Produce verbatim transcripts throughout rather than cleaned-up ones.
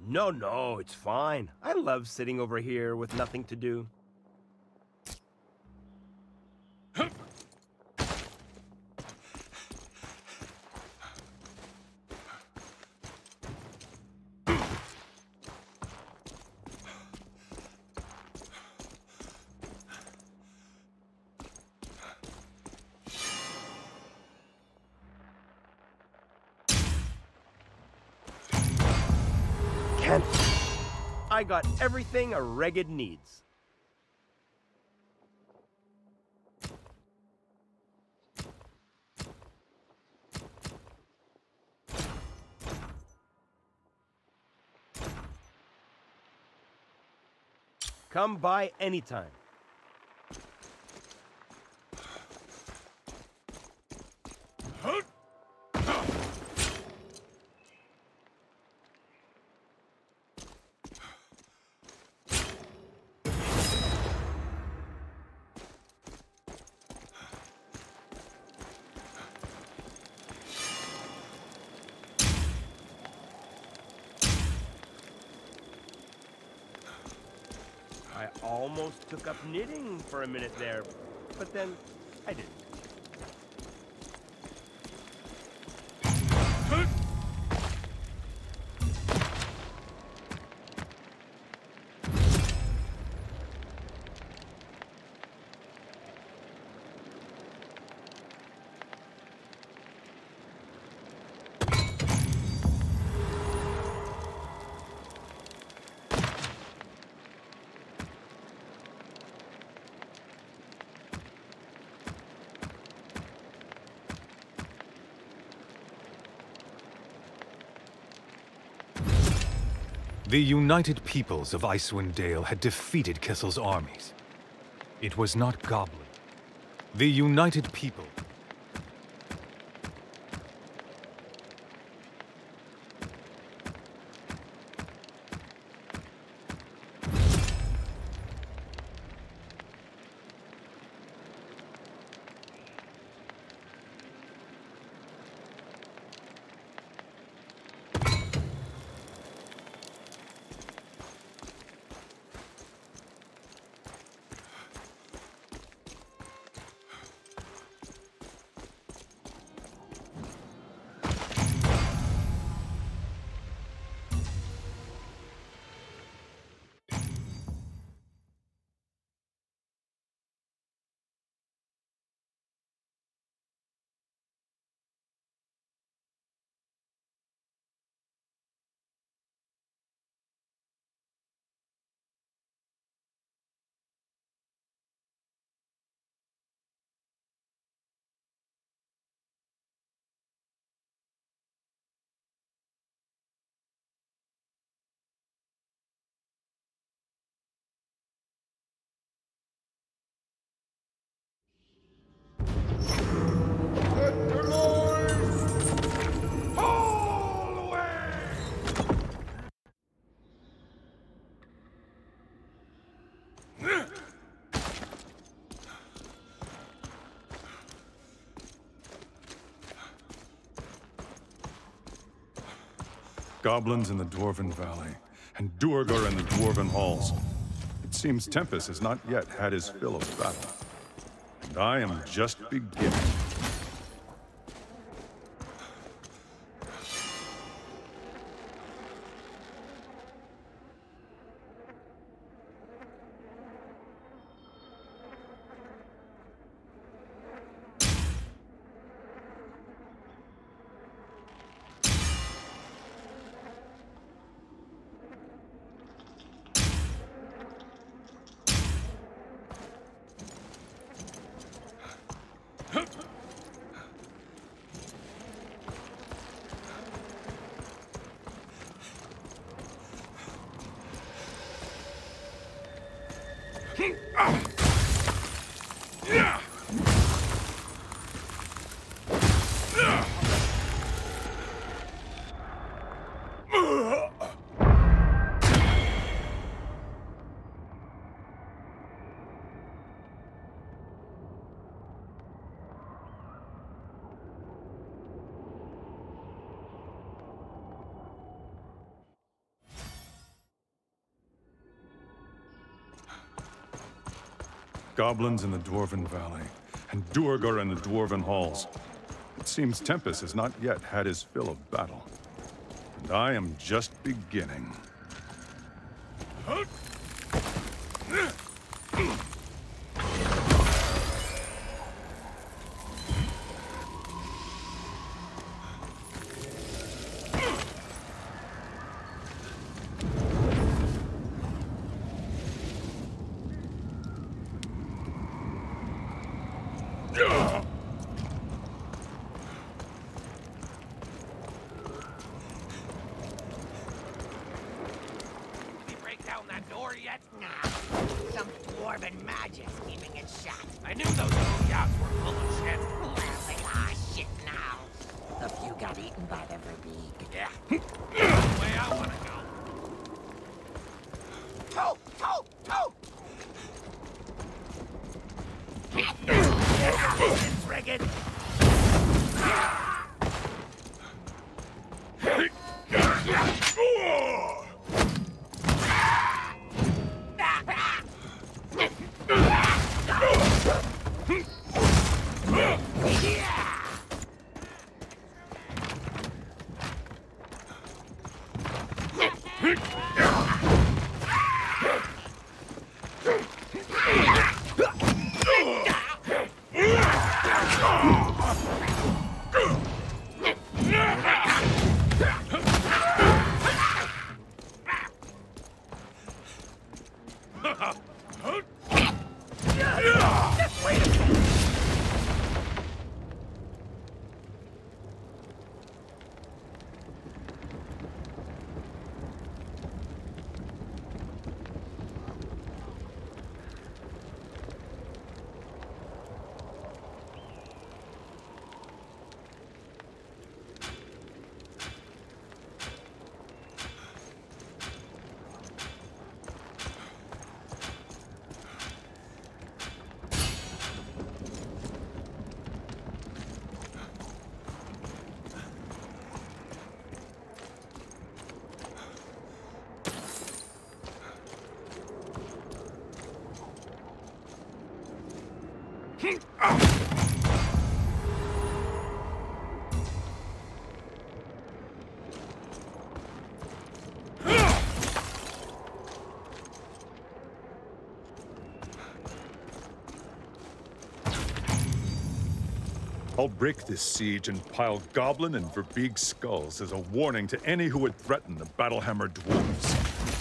No, no, it's fine. I love sitting over here with nothing to do. Can't. I got everything a Regid needs. Come by anytime. I almost took up knitting for a minute there, but then I didn't. The United Peoples of Icewind Dale had defeated Kissel's armies. It was not Goblin. The United People. Goblins in the Dwarven Valley, and Duergar in the Dwarven Halls. It seems Tempest has not yet had his fill of battle. And I am just beginning. Goblins in the Dwarven Valley, and Duergar in the Dwarven Halls. It seems Tempest has not yet had his fill of battle. And I am just beginning. I'll break this siege and pile Goblin and Verbeeg skulls as a warning to any who would threaten the Battlehammer dwarves.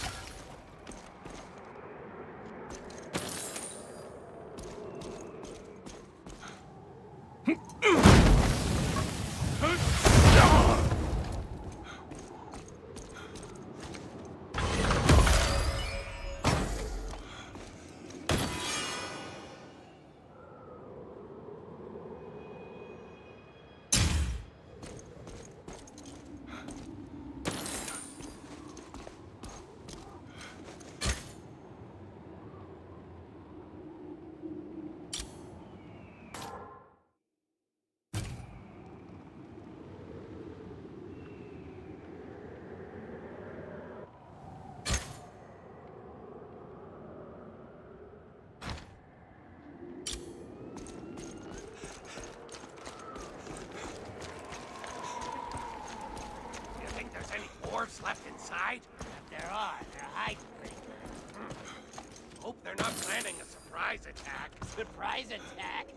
Left inside? If there are, they're hiding. Hmm. Hope they're not planning a surprise attack. Surprise attack?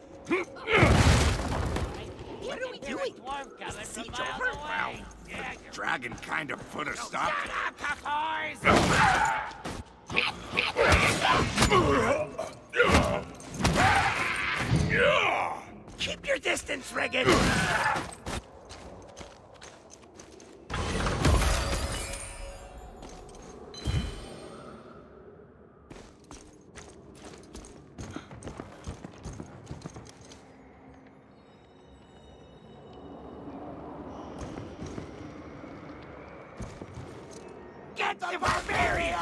What are we doing? Dwarf coming from miles away. Well, yeah, the dragon kind of put a stop. Shut up, cockers! Keep your distance, Regan! Get the barbarian!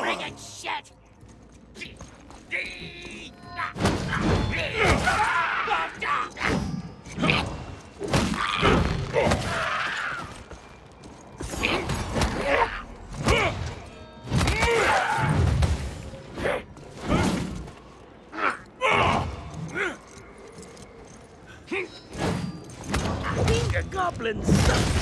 friggin' shit! Finger goblins suck.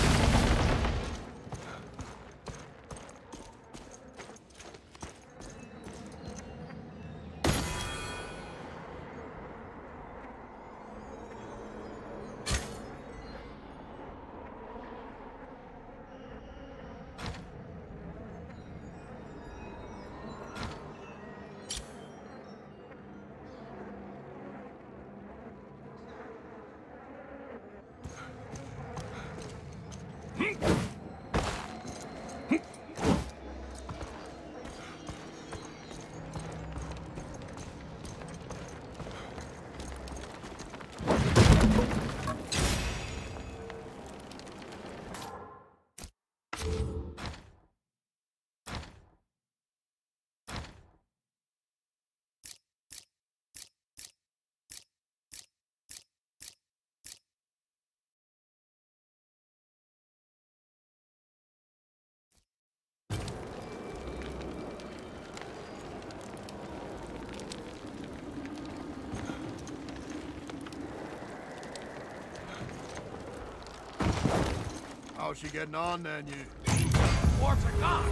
How's she getting on then, you? Dwarfs are gone!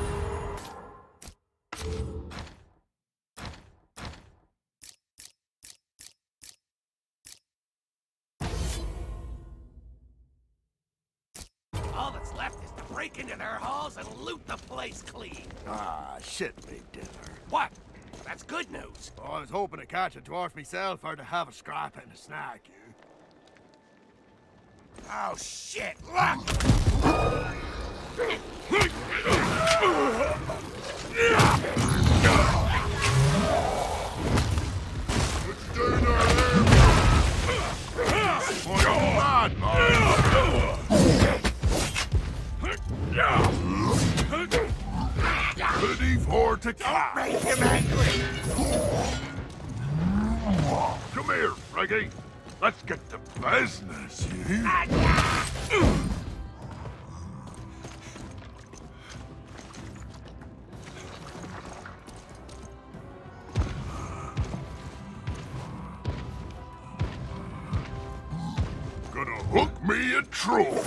All that's left is to break into their halls and loot the place clean. Ah, shit, big dinner. What? That's good news. Oh, I was hoping to catch a dwarf myself or to have a scrap and a snack, you. Oh, shit! Look! Ready for to Don't make him angry! Come here, Reggie. Let's get to business, you. Gonna hook me a troll.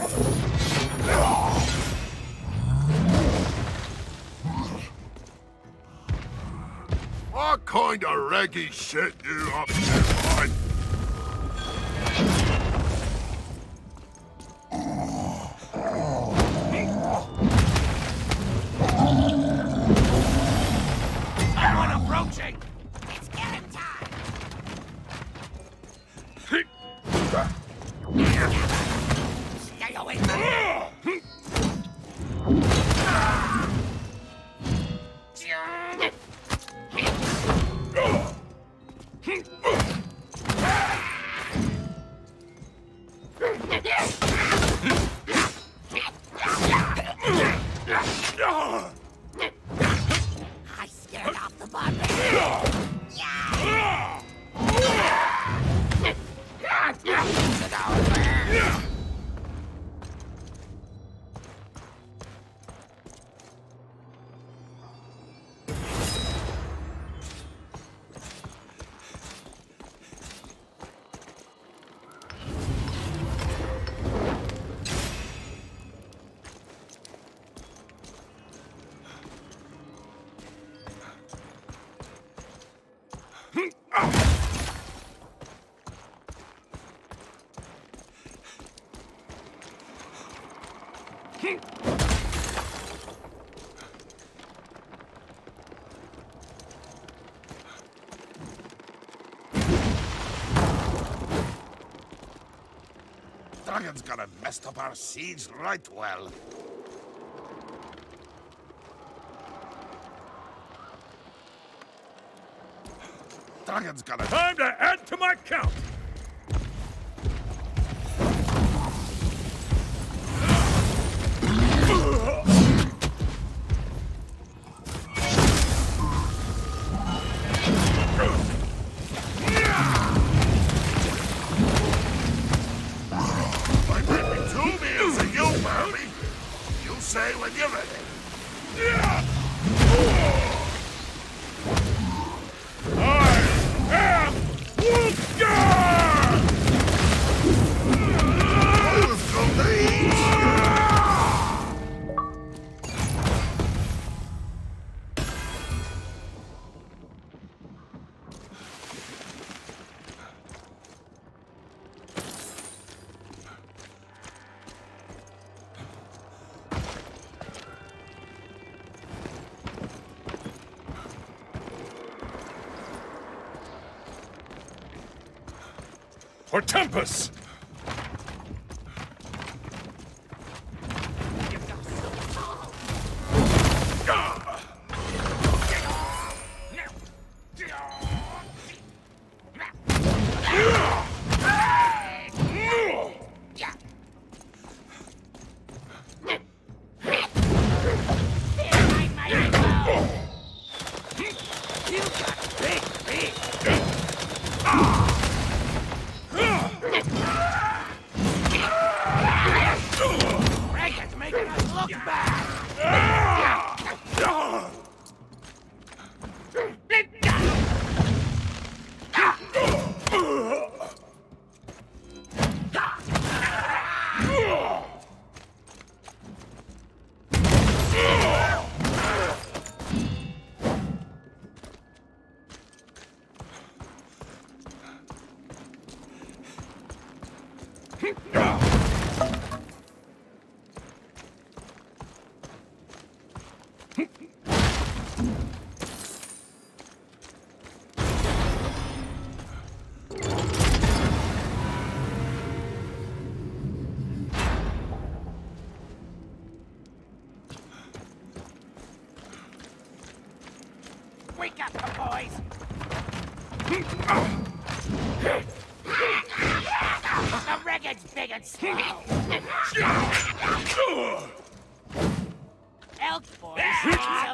What kind of reggae shit you up to, man? Someone approaching! It's getting time! Stay away from me! I scared off the barbarian! Dragon's gonna mess up our siege right well. Dragon's gonna... Time to add to my count! For Tempest! Wake up, boys! The Reggins big and slow! Elk boys of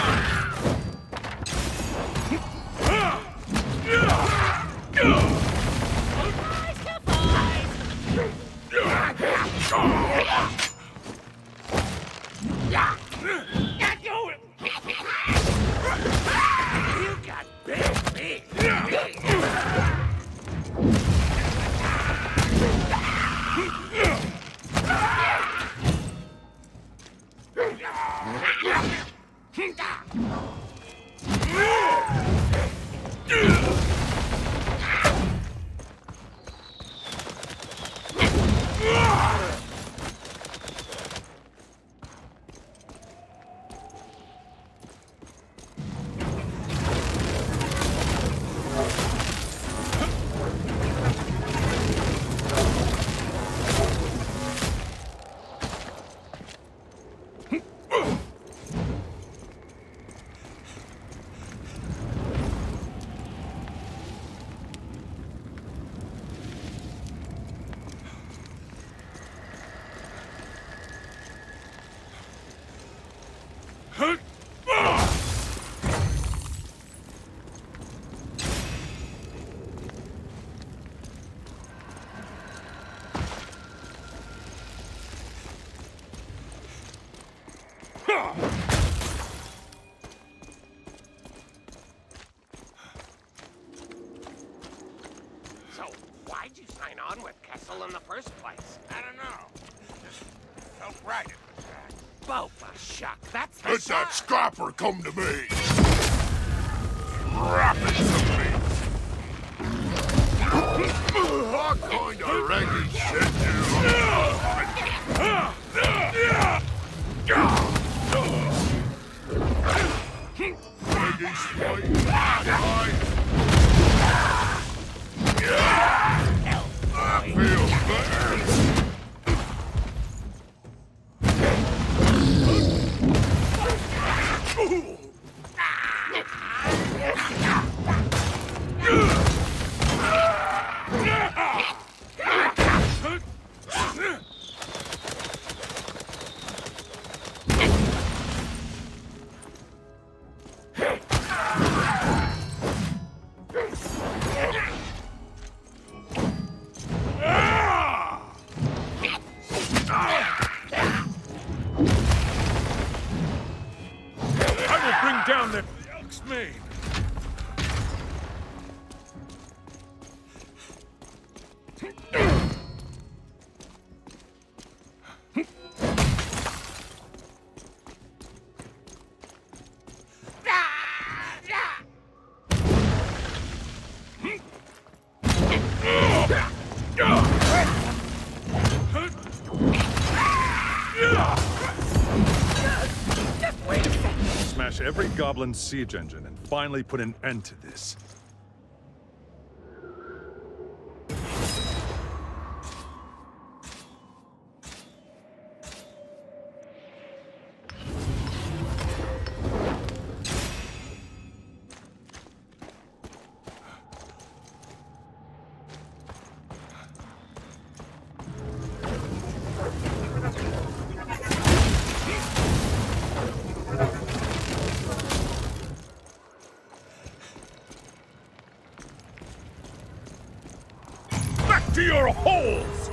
you got big meat! So, why'd you sign on with Kessel in the first place? I don't know. Just felt right at the time. Bopa shuck, that's the Let sign. that scrapper come to me! Wrap it to me! What kind of reggae shit you Reggae spite, right? That feels better! Down there, Elk's Mane. Smash every goblin siege engine and finally put an end to this. to your holes!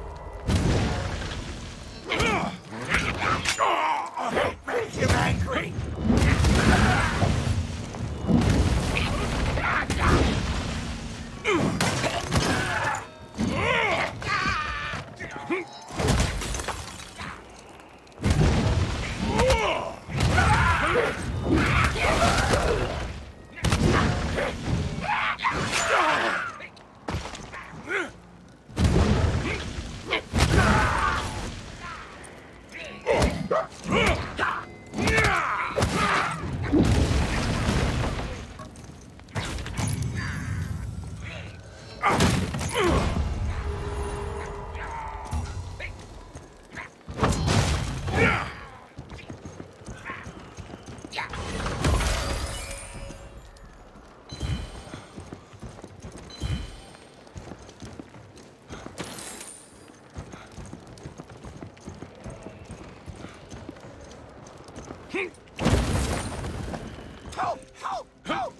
Make him angry! Help! Help! Help!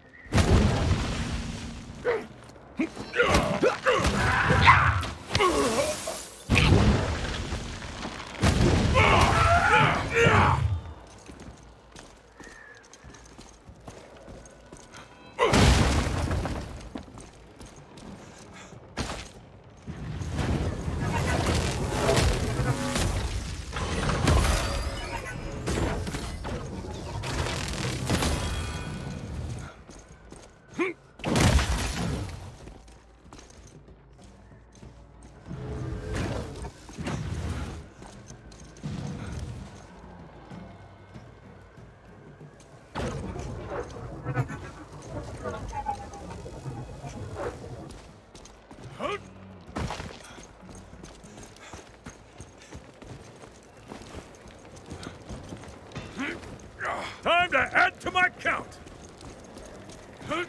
Time to add to my count! I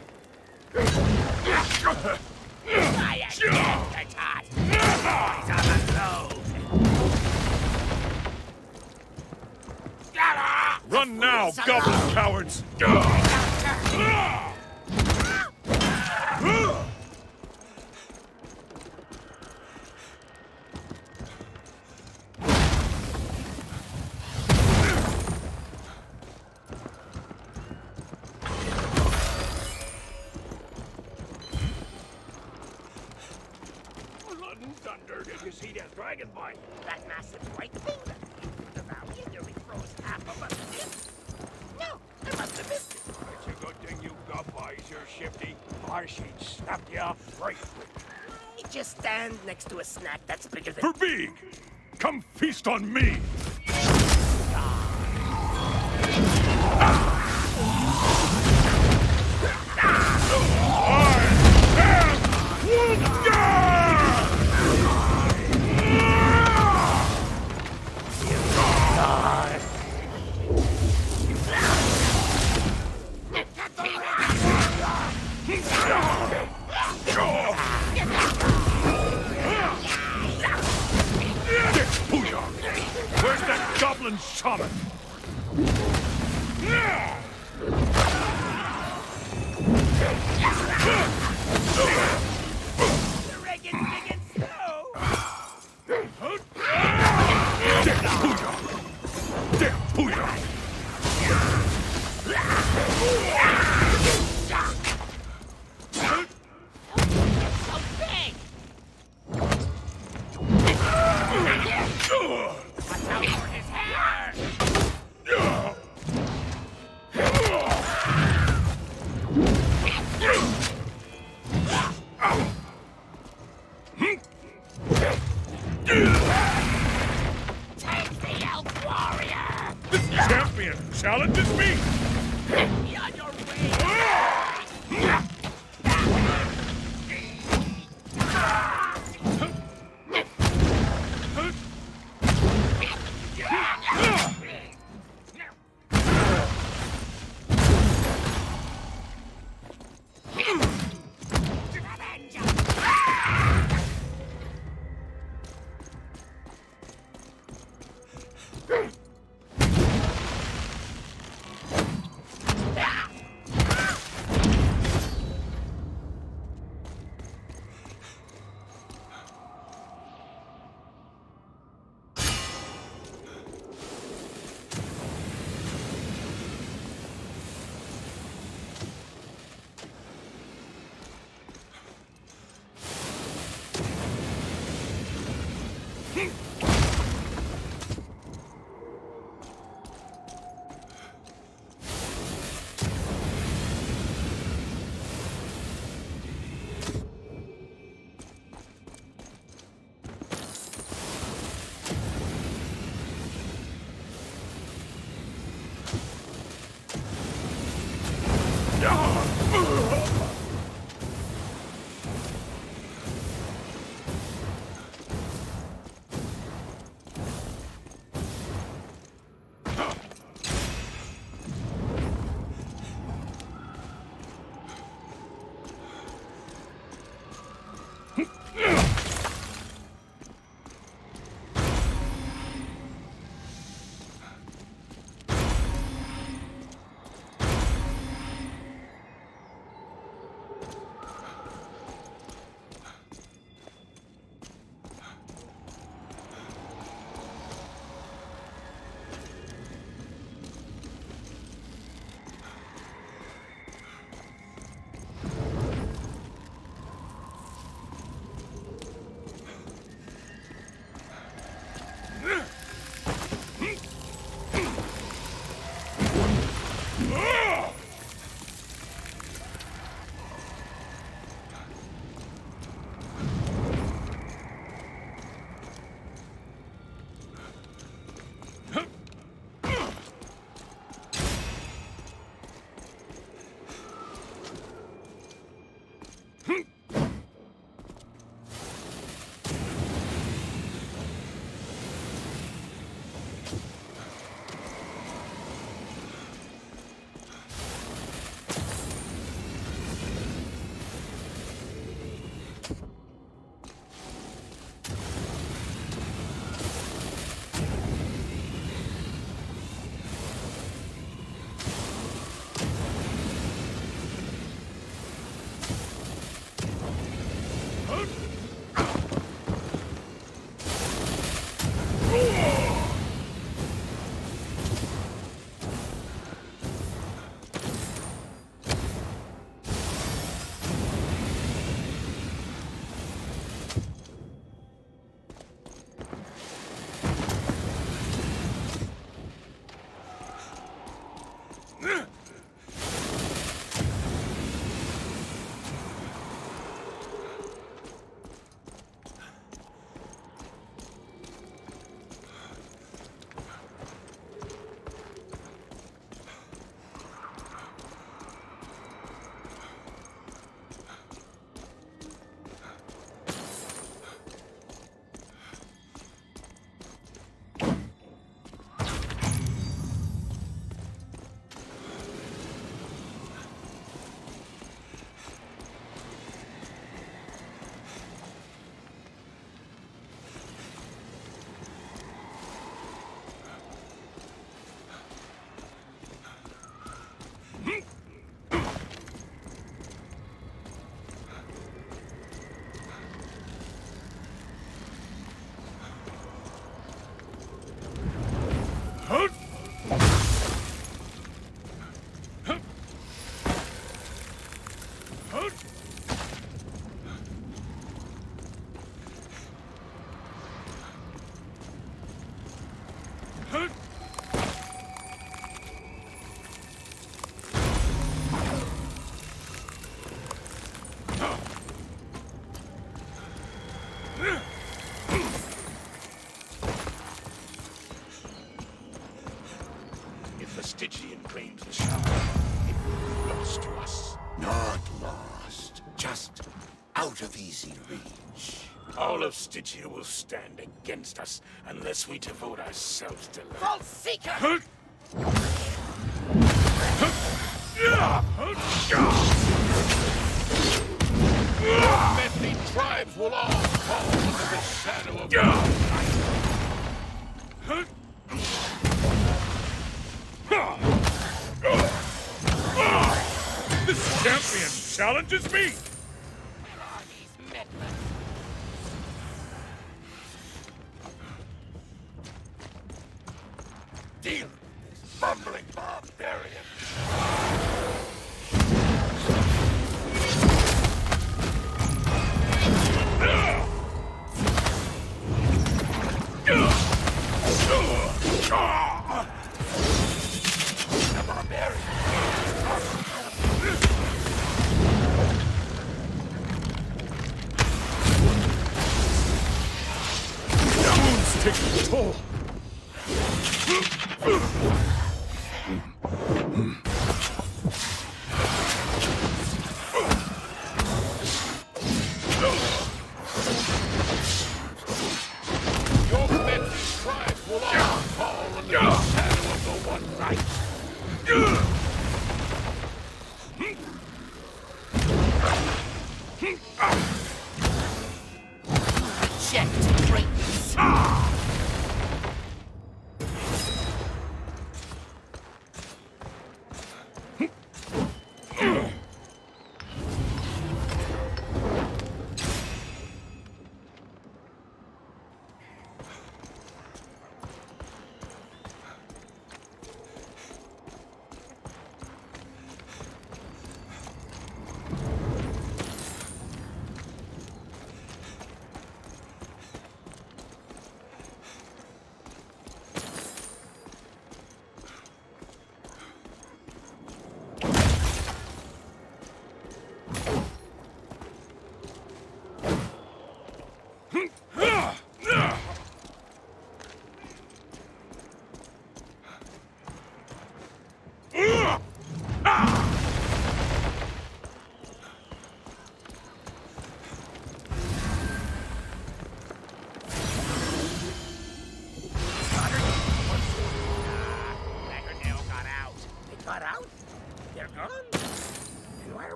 am Endertot! Boys on the load! Run now, goblin cowards! Thunder, did you see that dragon bite? That massive white thing that came through the valley and nearly froze half of us in? No, I must have missed it. It's a good thing you got eyes here, Shifty. Or she'd snap you up right quick. I just stand next to a snack that's bigger than... Verbig! Come feast on me! Where's that goblin shaman? The Regan's big and slow! So big! Watch out for his hair! Stygian claims the shower. It will be lost to us. Not lost. Just out of easy reach. All of Stygia will stand against us unless we devote ourselves to life. False seeker! Many tribes will all fall under the shadow of night. This champion challenges me! Where are these meddlers? Deal with this bumbling barbarian. The barbarian.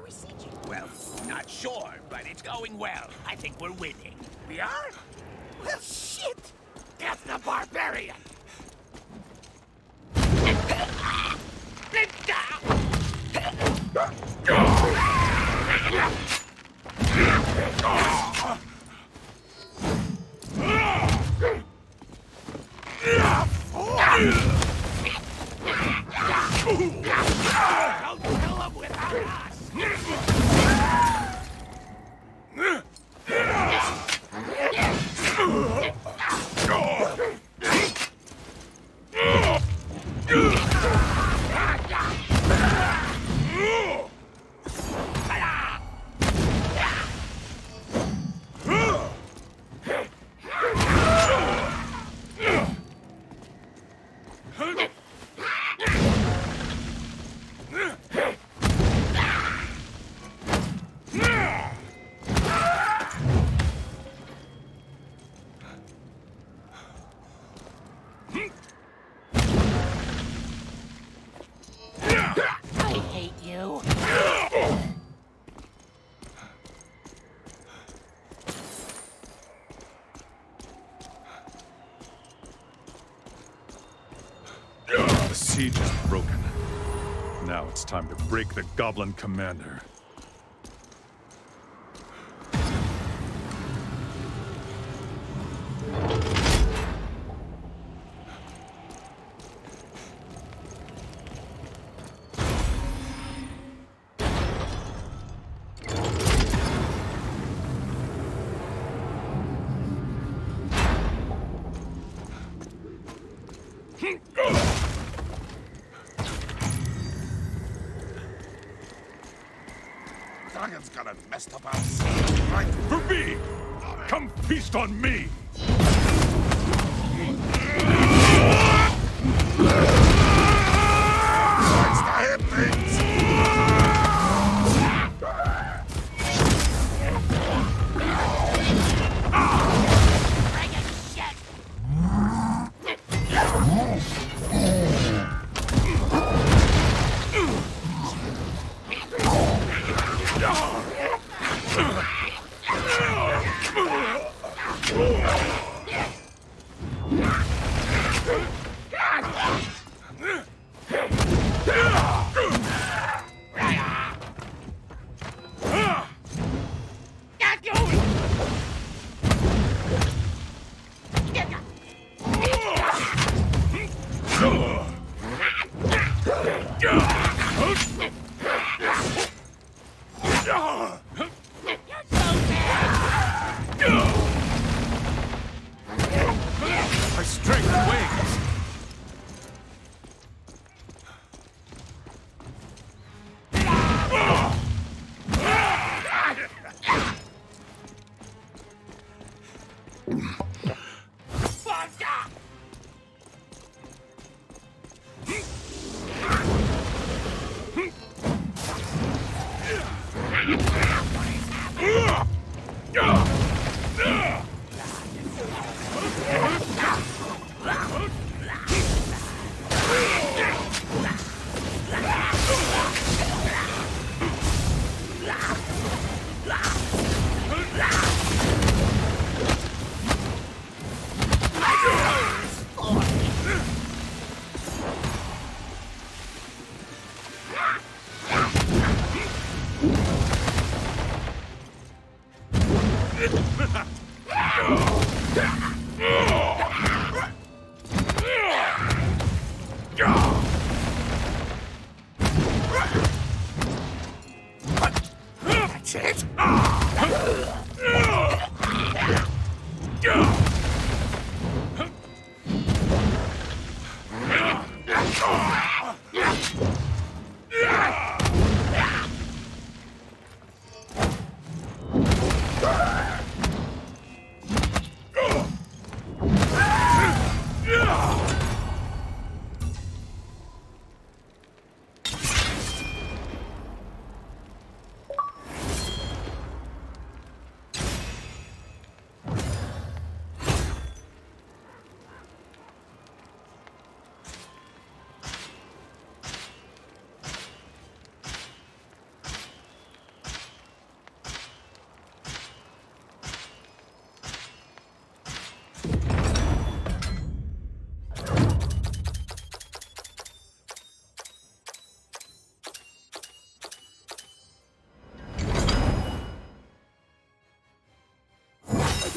we sieging? Well, not sure, but it's going well. I think we're winning. We are? Well, shit! Death the Barbarian! Don't kill him without us! I hate you. The siege is broken. Now it's time to break the Goblin Commander. Dragon's got it messed up our siege, right? For me! Come feast on me! What's the hit, things? Dragon shit! My strength wings! That's it?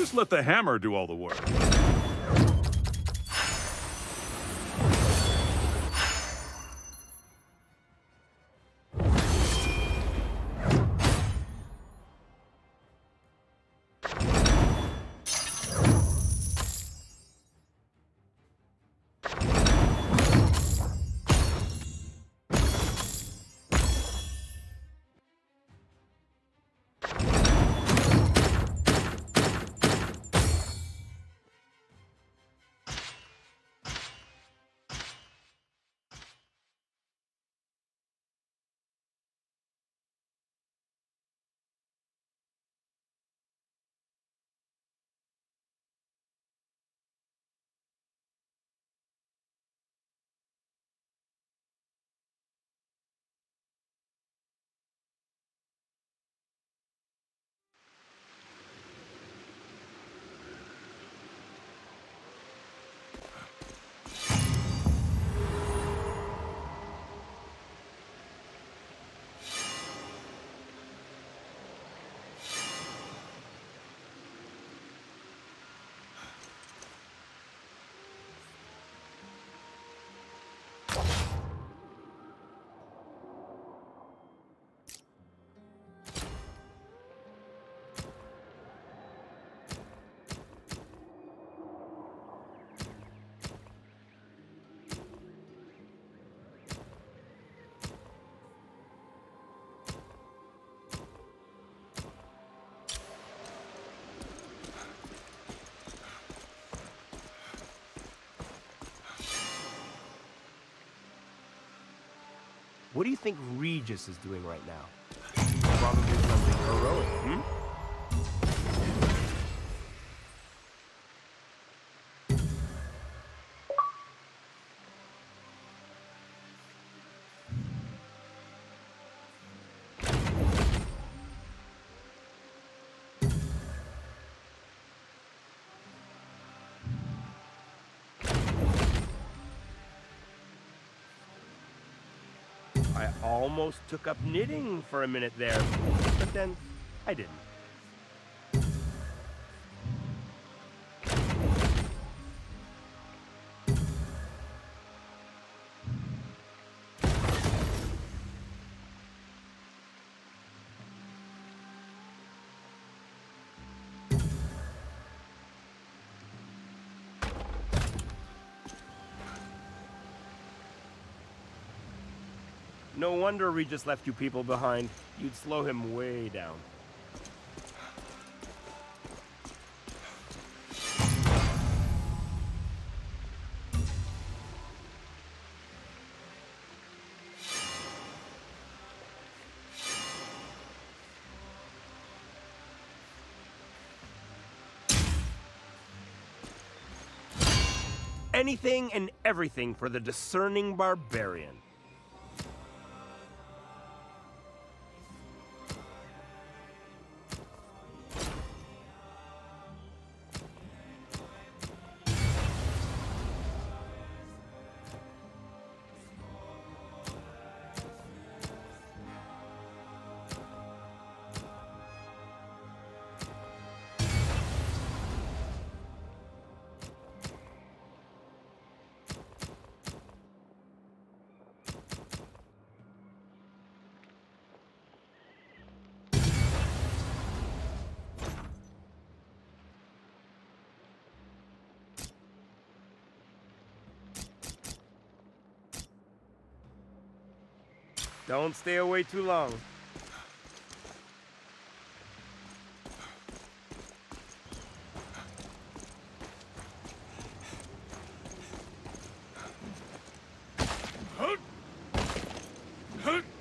Just let the hammer do all the work. What do you think Regis is doing right now? Probably something heroic, hmm? I almost took up knitting for a minute there, but then I didn't. No wonder Regis left you people behind. You'd slow him way down. Anything and everything for the discerning barbarian. Don't stay away too long. Huh? Huh?